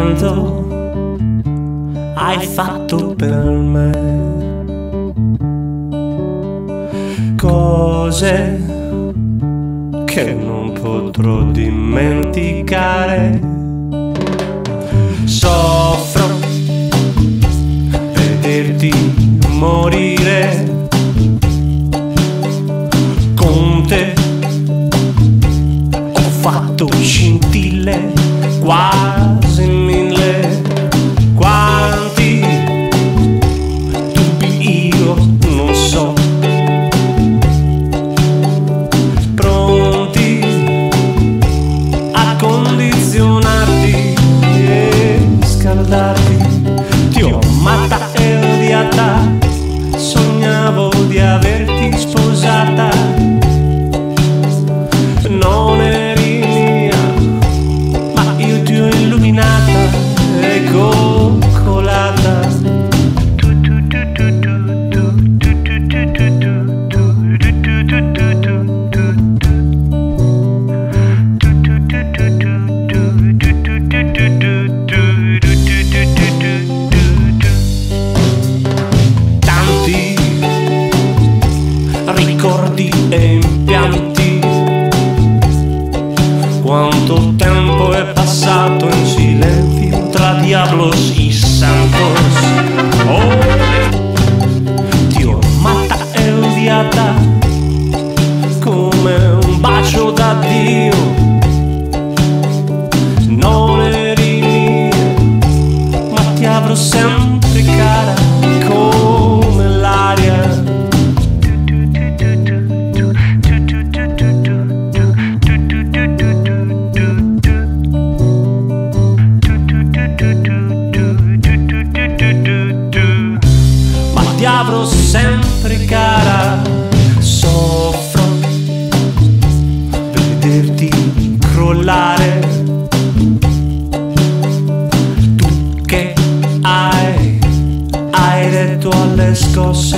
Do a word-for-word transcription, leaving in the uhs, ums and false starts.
quanto hai fatto per me, cose che non potrò dimenticare. Soffro vederti morire, con te ho fatto scintille quasi mille. Quanti dubbi io non so, pronti a condizionarti e scaldarti. Ti ho amata e odiata, sognavo di averti sposata. Non eri mia, ma io ti ho illuminata e coccolata. Tanti ricordi e impianti, quanto tempo è passato in silenzio tra diablos y santos. Oh, ti ho amata e odiata come un bacio d'addio. Non eri mia, ma ti avrò sempre cara come l'aria. Ti avrò sempre cara. Soffro vederti crollare, tu che hai, hai retto alle scosse.